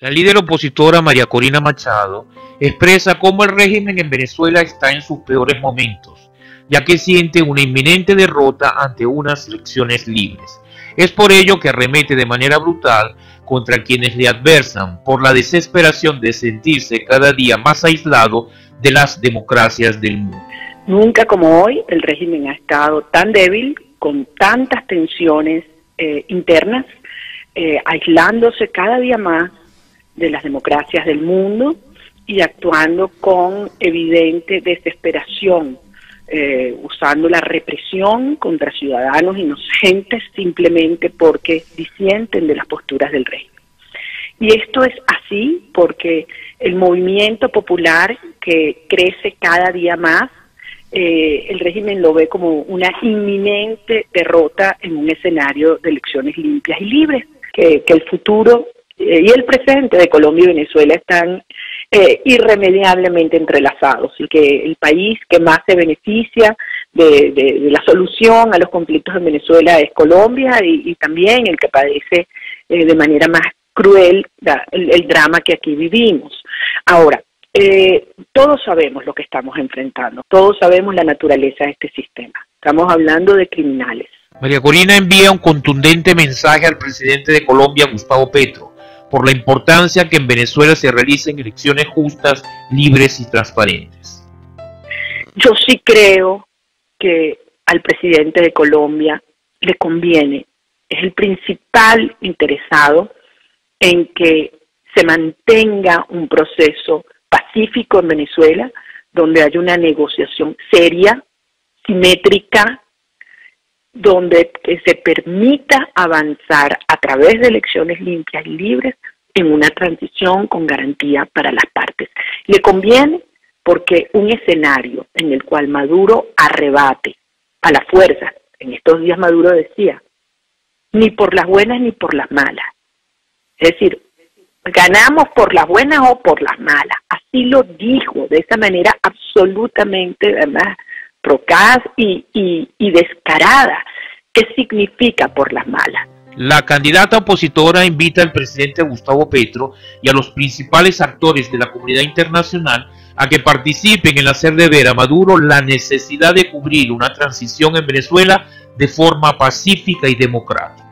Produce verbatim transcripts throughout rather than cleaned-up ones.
La líder opositora María Corina Machado expresa cómo el régimen en Venezuela está en sus peores momentos, ya que siente una inminente derrota ante unas elecciones libres. Es por ello que arremete de manera brutal contra quienes le adversan por la desesperación de sentirse cada día más aislado de las democracias del mundo. Nunca como hoy el régimen ha estado tan débil, con tantas tensiones eh, internas, eh, aislándose cada día más de las democracias del mundo y actuando con evidente desesperación, eh, usando la represión contra ciudadanos inocentes simplemente porque disienten de las posturas del régimen. Y esto es así porque el movimiento popular que crece cada día más, eh, el régimen lo ve como una inminente derrota en un escenario de elecciones limpias y libres, que, que el futuro y el presente de Colombia y Venezuela están eh, irremediablemente entrelazados y que el país que más se beneficia de, de, de la solución a los conflictos en Venezuela es Colombia y, y también el que padece eh, de manera más cruel da, el, el drama que aquí vivimos. Ahora, eh, todos sabemos lo que estamos enfrentando, todos sabemos la naturaleza de este sistema, estamos hablando de criminales. María Corina envía un contundente mensaje al presidente de Colombia, Gustavo Petro, por la importancia que en Venezuela se realicen elecciones justas, libres y transparentes. Yo sí creo que al presidente de Colombia le conviene, es el principal interesado en que se mantenga un proceso pacífico en Venezuela, donde haya una negociación seria, simétrica, donde se permita avanzar a través de elecciones limpias y libres en una transición con garantía para las partes. Le conviene porque un escenario en el cual Maduro arrebate a la fuerza, en estos días Maduro decía, ni por las buenas ni por las malas. Es decir, ganamos por las buenas o por las malas. Así lo dijo, de esa manera absolutamente, ¿verdad?, procaz y, y, y descarada. ¿Qué significa por las malas? La candidata opositora invita al presidente Gustavo Petro y a los principales actores de la comunidad internacional a que participen en hacer de ver a Maduro la necesidad de cubrir una transición en Venezuela de forma pacífica y democrática.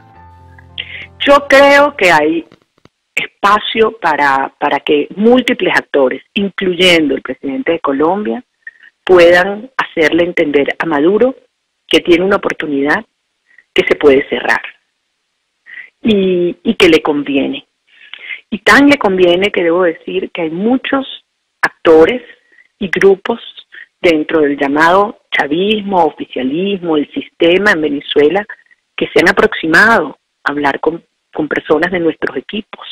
Yo creo que hay espacio para, para que múltiples actores, incluyendo el presidente de Colombia, puedan hacerle entender a Maduro que tiene una oportunidad que se puede cerrar y, y que le conviene. Y tan le conviene que debo decir que hay muchos actores y grupos dentro del llamado chavismo, oficialismo, el sistema en Venezuela, que se han aproximado a hablar con, con personas de nuestros equipos,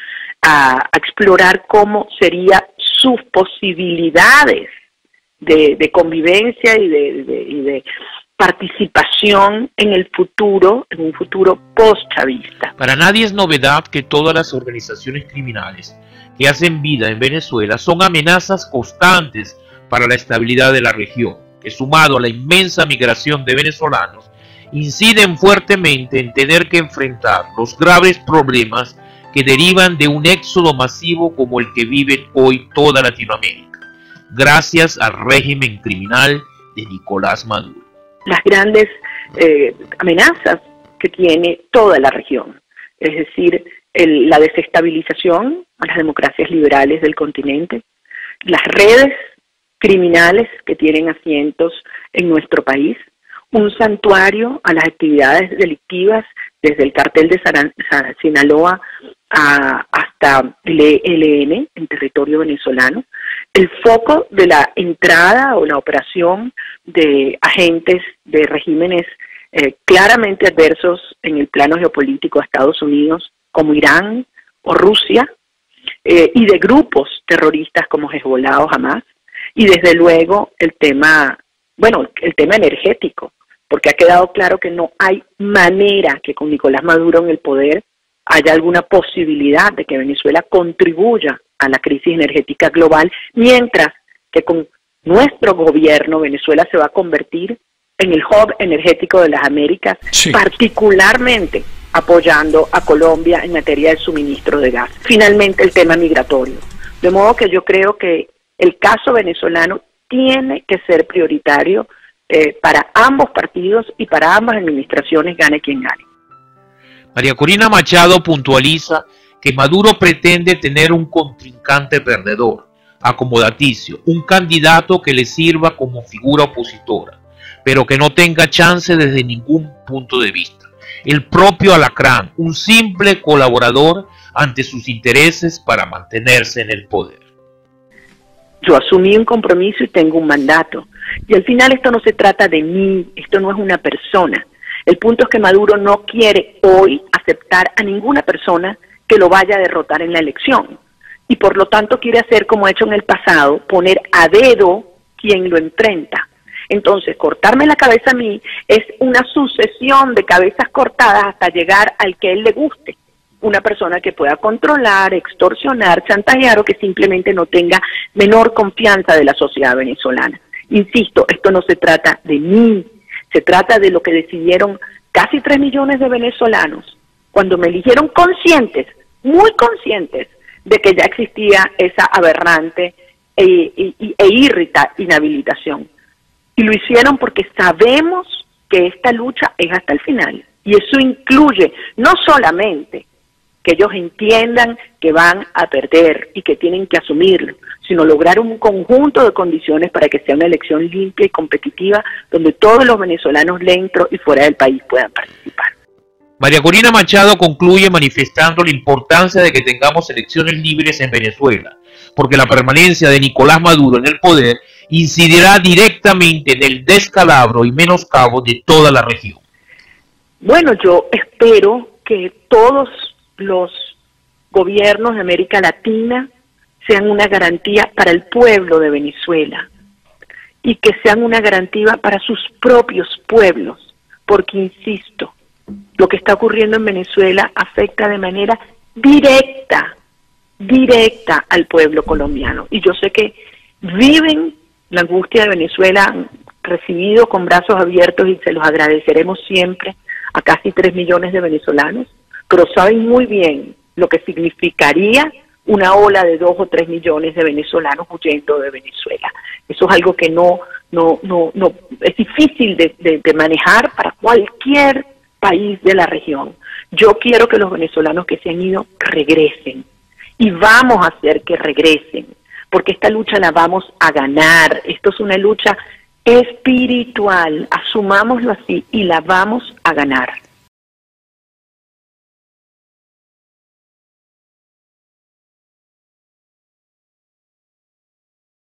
a, a explorar cómo serían sus posibilidades De, de convivencia y de, de, y de participación en el futuro, en un futuro post-chavista. Para nadie es novedad que todas las organizaciones criminales que hacen vida en Venezuela son amenazas constantes para la estabilidad de la región, que sumado a la inmensa migración de venezolanos, inciden fuertemente en tener que enfrentar los graves problemas que derivan de un éxodo masivo como el que vive hoy toda Latinoamérica, gracias al régimen criminal de Nicolás Maduro. Las grandes eh, amenazas que tiene toda la región, es decir, el, la desestabilización a las democracias liberales del continente, las redes criminales que tienen asientos en nuestro país, un santuario a las actividades delictivas desde el cartel de Saran, Saran, Sinaloa a, hasta el E L N en territorio venezolano, el foco de la entrada o la operación de agentes de regímenes eh, claramente adversos en el plano geopolítico a Estados Unidos, como Irán o Rusia, eh, y de grupos terroristas como Hezbollah o Hamas, y desde luego el tema, bueno, el tema energético, porque ha quedado claro que no hay manera que con Nicolás Maduro en el poder haya alguna posibilidad de que Venezuela contribuya a la crisis energética global, mientras que con nuestro gobierno Venezuela se va a convertir en el hub energético de las Américas, sí, particularmente apoyando a Colombia en materia de suministro de gas. Finalmente, el tema migratorio. De modo que yo creo que el caso venezolano tiene que ser prioritario eh, para ambos partidos y para ambas administraciones, gane quien gane. María Corina Machado puntualiza que Maduro pretende tener un contrincante perdedor, acomodaticio, un candidato que le sirva como figura opositora, pero que no tenga chance desde ningún punto de vista. El propio Alacrán, un simple colaborador ante sus intereses para mantenerse en el poder. Yo asumí un compromiso y tengo un mandato. Y al final esto no se trata de mí, esto no es una persona. El punto es que Maduro no quiere hoy aceptar a ninguna persona que lo vaya a derrotar en la elección. Y por lo tanto quiere hacer como ha hecho en el pasado, poner a dedo quien lo enfrenta. Entonces, cortarme la cabeza a mí es una sucesión de cabezas cortadas hasta llegar al que a él le guste. Una persona que pueda controlar, extorsionar, chantajear o que simplemente no tenga menor confianza de la sociedad venezolana. Insisto, esto no se trata de mí, se trata de lo que decidieron casi tres millones de venezolanos cuando me eligieron conscientes, muy conscientes, de que ya existía esa aberrante e, e, e irrita inhabilitación. Y lo hicieron porque sabemos que esta lucha es hasta el final. Y eso incluye no solamente que ellos entiendan que van a perder y que tienen que asumirlo, sino lograr un conjunto de condiciones para que sea una elección limpia y competitiva donde todos los venezolanos dentro y fuera del país puedan participar. María Corina Machado concluye manifestando la importancia de que tengamos elecciones libres en Venezuela, porque la permanencia de Nicolás Maduro en el poder incidirá directamente en el descalabro y menoscabo de toda la región. Bueno, yo espero que todos los gobiernos de América Latina sean una garantía para el pueblo de Venezuela y que sean una garantía para sus propios pueblos, porque insisto, lo que está ocurriendo en Venezuela afecta de manera directa, directa al pueblo colombiano. Y yo sé que viven la angustia de Venezuela, han recibido con brazos abiertos y se los agradeceremos siempre a casi tres millones de venezolanos, pero saben muy bien lo que significaría una ola de dos o tres millones de venezolanos huyendo de Venezuela. Eso es algo que no, no, no, no es difícil de, de, de manejar para cualquier país de la región. Yo quiero que los venezolanos que se han ido regresen y vamos a hacer que regresen, porque esta lucha la vamos a ganar. Esto es una lucha espiritual, asumámoslo así, y la vamos a ganar.